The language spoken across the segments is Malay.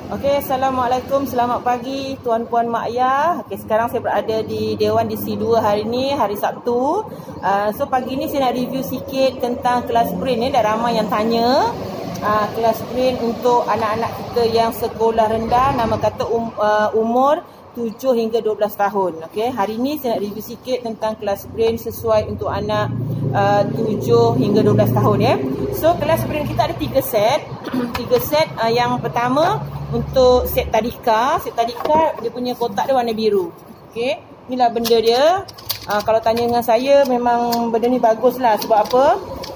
Okey, Assalamualaikum, selamat pagi tuan-puan mak ayah. Okey, sekarang saya berada di Dewan di C2 hari ni, hari Sabtu. So pagi ni saya nak review sikit tentang kelas brain ni. Dah ramai yang tanya. Kelas brain untuk anak-anak kita yang sekolah rendah, nama kata umur 7 hingga 12 tahun. Okey, hari ni saya nak review sikit tentang kelas brain sesuai untuk anak 7 hingga 12 tahun ya. So kelas brain kita ada 3 set. 3 set. Yang pertama untuk set tadika. Set tadika dia punya kotak dia warna biru. Okey, inilah benda dia. Kalau tanya dengan saya, memang benda ni bagus lah. Sebab apa?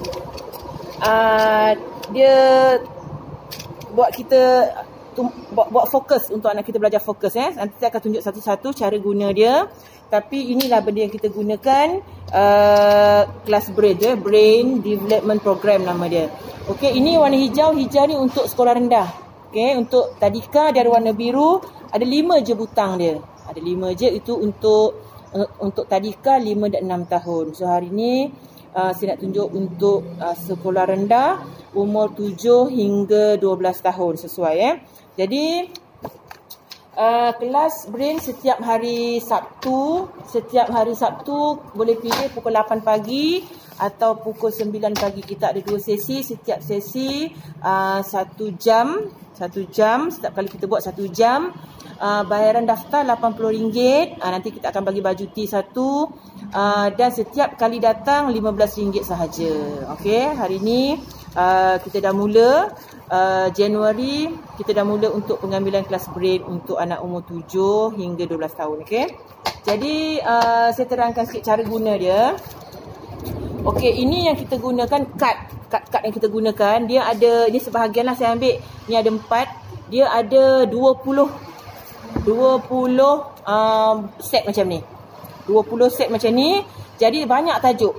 Dia buat kita buat fokus untuk anak kita belajar fokus ya. Nanti saya akan tunjuk satu-satu cara guna dia. Tapi inilah benda yang kita gunakan, kelas brain dia, Brain Development Program nama dia. Okey, ini warna hijau. Hijau ni untuk sekolah rendah. Okey, untuk tadika dia ada warna biru. Ada 5 je butang dia. Ada 5 je, itu untuk tadika 5 dan 6 tahun. So hari ni saya nak tunjuk untuk sekolah rendah umur 7 hingga 12 tahun sesuai ya. Jadi kelas brain setiap hari Sabtu. Setiap hari Sabtu boleh pilih pukul 8 pagi atau pukul 9 pagi. Kita ada 2 sesi. Setiap sesi 1 jam. 1 jam. Setiap kali kita buat 1 jam. Bayaran daftar RM80. Nanti kita akan bagi baju T satu. Dan setiap kali datang RM15 sahaja. Okey, hari ni kita dah mula. Januari kita dah mula untuk pengambilan kelas brain untuk anak umur 7 hingga 12 tahun. Okey, jadi saya terangkan sikit cara guna dia. Okey, ini yang kita gunakan kad yang kita gunakan. Dia ada, ini sebahagian lah saya ambil. Ni ada 4. Dia ada 20 set macam ni. 20 set macam ni. Jadi banyak tajuk.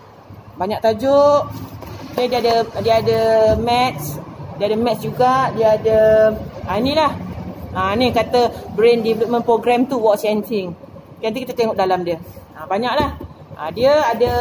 Okay, dia ada maths. Dia ada maths juga. Dia ada inilah. Ni kata Brain Development Program tu, watch and think. Nanti kita tengok dalam dia. Banyaklah. Dia ada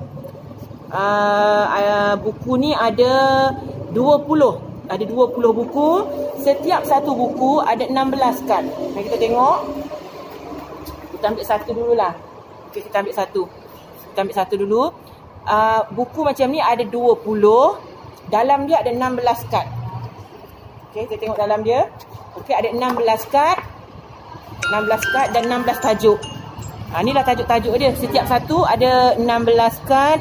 buku ni ada 20. Ada 20 buku. Setiap satu buku ada 16 kad. Mari kita tengok. Kita ambil satu dululah. Okey, kita ambil satu dulu. Buku macam ni ada 20. Dalam dia ada 16 kad. Okey, kita tengok dalam dia. Okey, ada 16 kad. 16 kad dan 16 tajuk. Inilah tajuk-tajuk dia. Setiap satu ada 16 kad.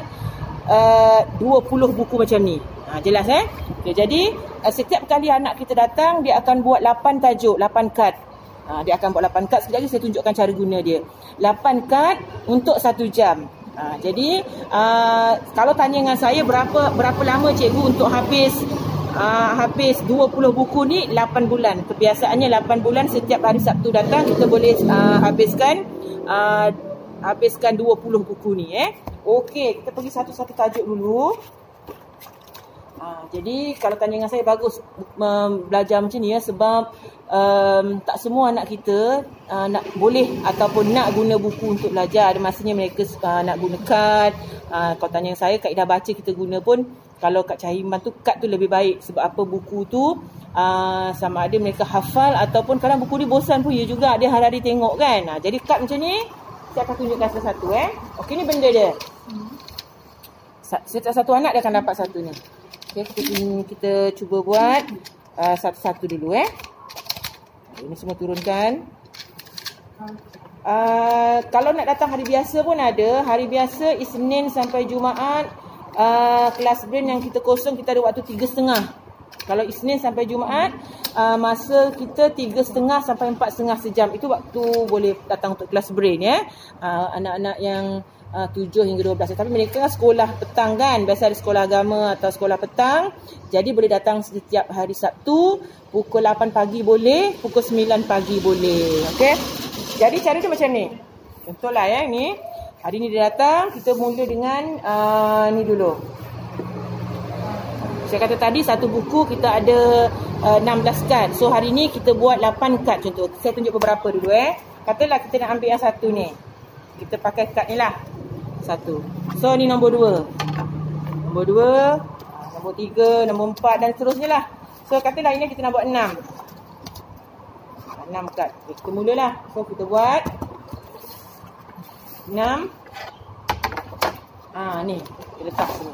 20 buku macam ni. Jelas Okay, jadi setiap kali anak kita datang, dia akan buat 8 tajuk, 8 kad. Dia akan buat 8 kad. Sekejap lagi saya tunjukkan cara guna dia. 8 kad untuk 1 jam. Jadi kalau tanya dengan saya berapa lama cikgu untuk habis 20 buku ni, 8 bulan. Kebiasaannya 8 bulan. Setiap hari Sabtu datang kita boleh habiskan 20 buku ni Okey, kita pergi satu-satu tajuk dulu. Jadi kalau tanya dengan saya, bagus belajar macam ni sebab tak semua anak kita boleh ataupun nak guna buku untuk belajar. Ada masanya mereka nak guna kad. Kalau tanya dengan saya, kaedah baca kita guna pun, kalau Kak Cahiman tu, kad tu lebih baik. Sebab apa, buku tu sama ada mereka hafal ataupun kadang buku ni bosan pun ya juga, dia hari-hari tengok kan. Jadi kad macam ni saya akan tunjukkan satu-satu Okey, ni benda dia. Setiap satu anak dia akan dapat satu ni. Okay, kita cuba buat satu-satu dulu Ini semua turunkan. Kalau nak datang hari biasa pun ada. Hari biasa Isnin sampai Jumaat, kelas brain yang kita kosong, kita ada waktu 3.30. Kalau Isnin sampai Jumaat, masa kita 3.30 sampai 4.30 sejam. Itu waktu boleh datang untuk kelas brain anak-anak yang 7 hingga 12. Tapi mereka sekolah petang kan. Biasa ada sekolah agama atau sekolah petang. Jadi boleh datang setiap hari Sabtu. Pukul 8 pagi boleh. Pukul 9 pagi boleh. Okey. Jadi cara dia macam ni. Contohlah ni. Hari ni dia datang. Kita mula dengan ni dulu. Saya kata tadi satu buku kita ada 16 kad. So hari ni kita buat 8 kad contoh. Saya tunjuk beberapa dulu Katalah kita nak ambil yang satu ni. Kita pakai kad ni lah. Satu. So ni nombor 2. Nombor 2, nombor 3, nombor 4 dan seterusnya lah. So katalah ini kita nak buat 6. 6 kad. Okay, kita mulalah. So kita buat 6. Ni kita letak sini.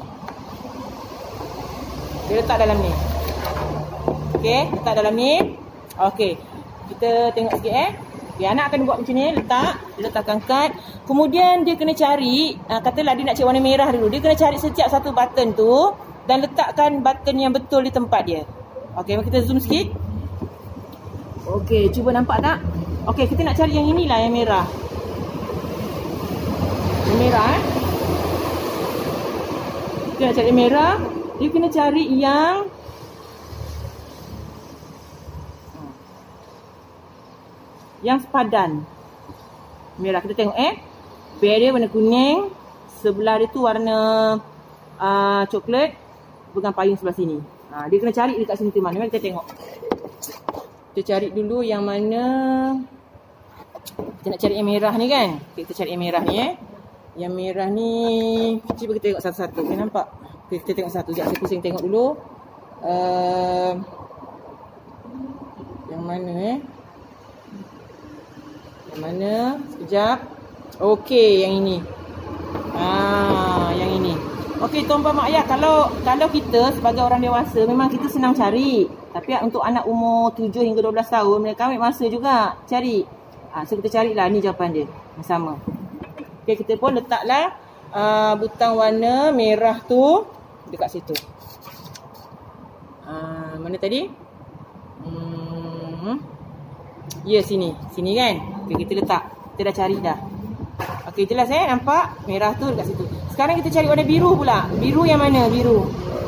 Dia letak dalam ni. Okey, letak dalam ni. Okey. Kita tengok sikit Okay, anak akan buat macam ni, letakkan kad. Kemudian dia kena cari, katalah dia nak cari warna merah dulu. Dia kena cari setiap satu button tu dan letakkan button yang betul di tempat dia. Okey, kita zoom sikit. Okey, cuba nampak tak? Okey, kita nak cari yang inilah, yang merah. Yang merah Kita nak cari merah. Dia kena cari yang sepadan. Merah kita tengok Bel dia warna kuning, sebelah dia tu warna coklat, pegang payung sebelah sini. Dia kena cari dekat sini tu mana. Mari kita tengok. Kita cari dulu yang mana. Kita nak cari yang merah ni kan. Okay, kita cari yang merah ni Yang merah ni cuba kita tengok satu-satu. Okay, nampak? Okay, kita tengok satu. Sekejap saya pusing tengok dulu. Yang mana Yang mana? Sekejap. Okey, yang ini. Yang ini. Okey, tuan-puan mak ayah, kalau kita sebagai orang dewasa memang kita senang cari. Tapi untuk anak umur 7 hingga 12 tahun, mereka ambil masa juga cari. So kita carilah, ni jawapan dia. Yang sama. Okey, kita pun letaklah butang warna merah tu dekat situ. Mana tadi? Ya, sini. Sini kan? Okay, kita letak. Kita dah cari dah. Okey, jelas nampak? Merah tu dekat situ. Sekarang kita cari warna biru pula. Biru yang mana? Biru.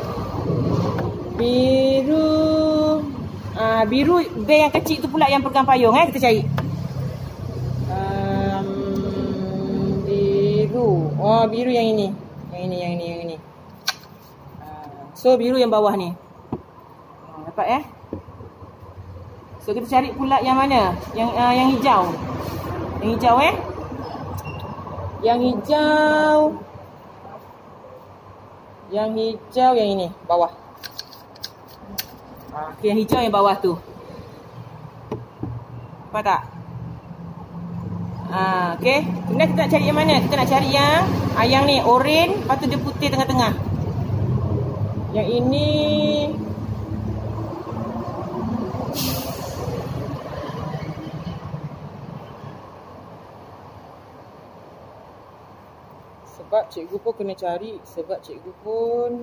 Biru bel yang kecil tu pula yang pegang payung kita cari. Biru. Biru yang ini. Yang ini. So biru yang bawah ni. Dapat So kita cari pula yang mana? Yang hijau. Yang hijau Yang hijau. Yang hijau yang ini, bawah. Okay, yang hijau yang bawah tu. Nampak tak? Okay. Kemudian kita nak cari yang mana? Kita nak cari yang ni, oren, lepas tu dia putih tengah-tengah. Yang ini sebab cikgu pun kena cari. Sebab cikgu pun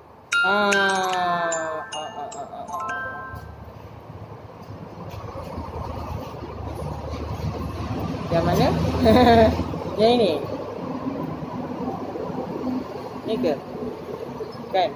yang mana? Yang ini. Ni ke? Kan?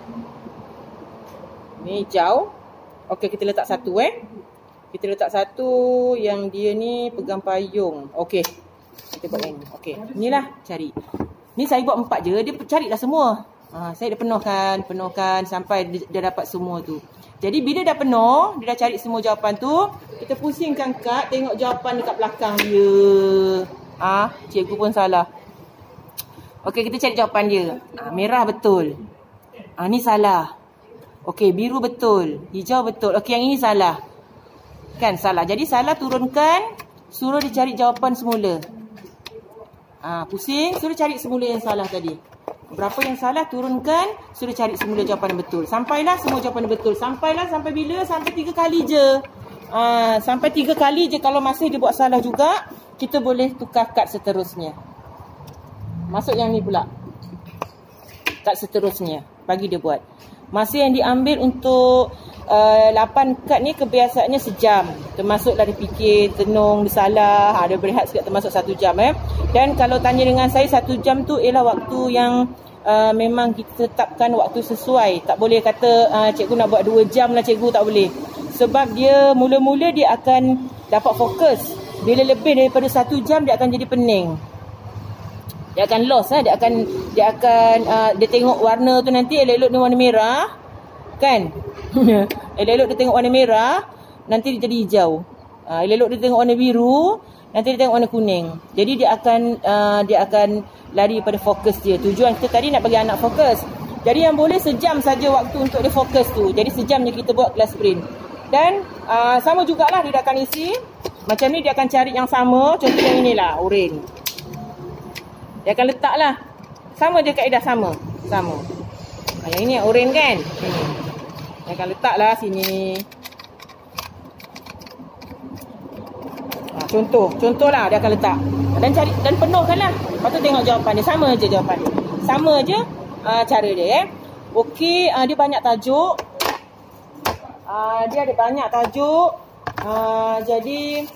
Ni hijau. Okey, kita letak satu Kita letak satu yang dia ni pegang payung. Okey. Kita buat yang ni. Okey. Inilah cari. Ni saya buat 4 je, dia carilah semua. Saya dah penuhkan sampai dia dapat semua tu. Jadi bila dah penuh, dia dah cari semua jawapan tu, kita pusingkan kad, tengok jawapan dekat belakang dia. Cikgu pun salah. Okey, kita cari jawapan dia. Merah betul. Ni salah. Okey, biru betul. Hijau betul. Okey, yang ini salah. Kan salah. Jadi salah turunkan, suruh dia cari jawapan semula. Pusing, suruh cari semula yang salah tadi. Berapa yang salah, turunkan, suruh cari semula jawapan yang betul. Sampailah semua jawapan yang betul. Sampailah sampai bila? Sampai 3 kali je. Sampai 3 kali je. Kalau masih dia buat salah juga, kita boleh tukar kad seterusnya. Masuk yang ni pula. Kad seterusnya. Bagi dia buat. Masa yang diambil untuk 8 kad ni kebiasaannya sejam. Termasuklah dia fikir, tenung, dia salah, dia berehat sekejap termasuk 1 jam Dan kalau tanya dengan saya, 1 jam tu ialah waktu yang memang kita tetapkan waktu sesuai. Tak boleh kata cikgu nak buat 2 jam lah cikgu, tak boleh. Sebab dia mula-mula dia akan dapat fokus. Bila lebih daripada 1 jam dia akan jadi pening. Dia akan lost dia tengok warna tu nanti elok-elok dia warna merah. Kan? Elok-elok dia tengok warna merah, nanti dia jadi hijau. Elok-elok dia tengok warna biru, nanti dia tengok warna kuning. Jadi dia akan lari pada fokus dia. Tujuan kita tadi nak bagi anak fokus. Jadi yang boleh sejam saja waktu untuk dia fokus tu. Jadi sejam je kita buat kelas sprint. Dan sama jugalah dia akan isi. Macam ni dia akan cari yang sama. Contoh yang inilah, oren. Dia akan letaklah. Sama je kaedah sama. Sama. Yang ini oren kan? Dia akan letaklah sini. Contohlah dia akan letak. Dan cari dan penuhkanlah. Lepas tu tengok jawapan dia. Sama je jawapan dia. Sama je cara dia. Okey, dia banyak tajuk. Dia ada banyak tajuk. Jadi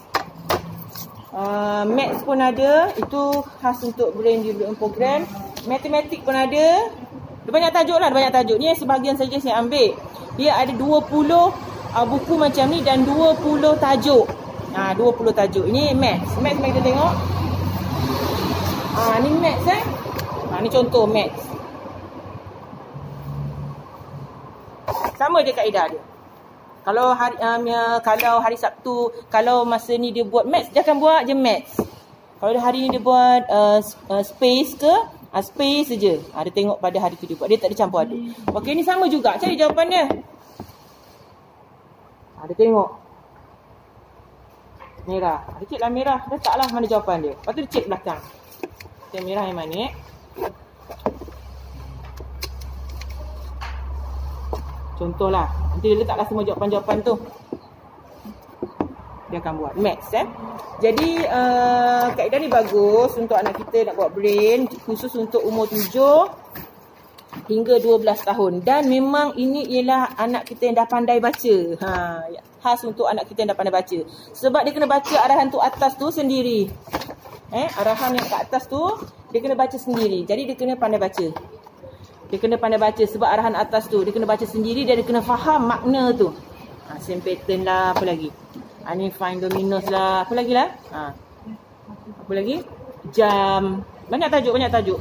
maths pun ada. Itu khas untuk brain development program. Matematik pun ada. Dia banyak tajuk lah. Banyak tajuk. Ni sebahagian saja saya ambil. Dia ada 20 buku macam ni dan 20 tajuk. 20 tajuk. Ini maths. Maths mari kita tengok. Ni maths ni contoh maths. Sama je kaedah dia. Kalau hari Sabtu, kalau masa ni dia buat maths, dia akan buat je maths. Kalau hari ni dia buat space ke, space saja. Dia tengok pada hari tu dia buat. Dia tak ada campur aduk. Okey, ni sama juga. Cari jawapan dia. Dia tengok. Merah. Dia cek lah merah. Letaklah mana jawapan dia. Lepas tu dia cek belakang. Yang merah yang mana? Contohlah. Nanti dia letaklah semua jawapan-jawapan tu. Dia akan buat maths Jadi kaedah ni bagus untuk anak kita nak buat brain, khusus untuk umur 7 hingga 12 tahun. Dan memang ini ialah anak kita yang dah pandai baca. Khas untuk anak kita yang dah pandai baca. Sebab dia kena baca arahan tu atas tu sendiri. Arahan yang kat atas tu dia kena baca sendiri. Jadi dia kena pandai baca. Dia kena pandai baca sebab arahan atas tu dia kena baca sendiri dan dia kena faham makna tu. Same pattern lah, apa lagi? Ni find dominus lah, apa lagi lah? Apa lagi? Jam. Banyak tajuk. Banyak tajuk.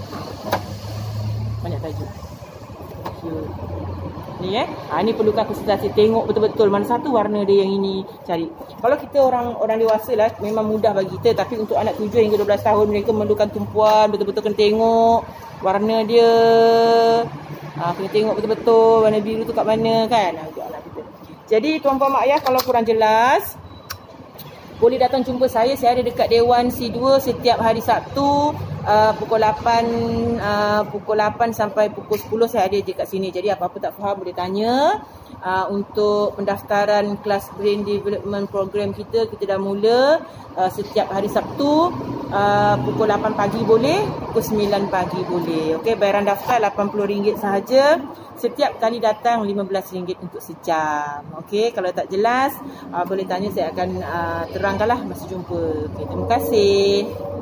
Ni ni perlukan konsentrasi. Tengok betul-betul mana satu warna dia yang ini cari. Kalau kita orang dewasa lah memang mudah bagi kita, tapi untuk anak 7 hingga 12 tahun mereka memerlukan tumpuan, betul-betul kena tengok warna dia. Kena tengok betul-betul warna biru tu kat mana kan. Jadi tuan-puan mak ayah, kalau kurang jelas boleh datang jumpa saya. Saya ada dekat Dewan C2 setiap hari Sabtu pukul 8 sampai pukul 10 saya ada je kat sini. Jadi apa-apa tak faham boleh tanya. Untuk pendaftaran kelas Brain Development Program kita dah mula setiap hari Sabtu pukul 8 pagi boleh, pukul 9 pagi boleh. Okey, bayaran daftar RM80 sahaja. Setiap kali datang RM15 untuk sejam. Okey, kalau tak jelas boleh tanya, saya akan terangkanlah masa jumpa. Okey, terima kasih.